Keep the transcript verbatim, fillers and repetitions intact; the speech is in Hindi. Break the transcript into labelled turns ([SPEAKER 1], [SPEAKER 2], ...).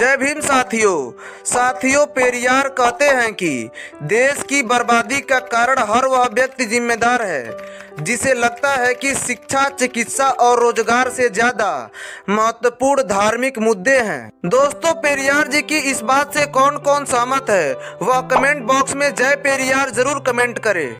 [SPEAKER 1] जय भीम साथियों साथियों पेरियार कहते हैं कि देश की बर्बादी का कारण हर वह व्यक्ति जिम्मेदार है जिसे लगता है कि शिक्षा, चिकित्सा और रोजगार से ज्यादा महत्वपूर्ण धार्मिक मुद्दे हैं। दोस्तों, पेरियार जी की इस बात से कौन कौन सहमत है वह कमेंट बॉक्स में जय पेरियार जरूर कमेंट करें।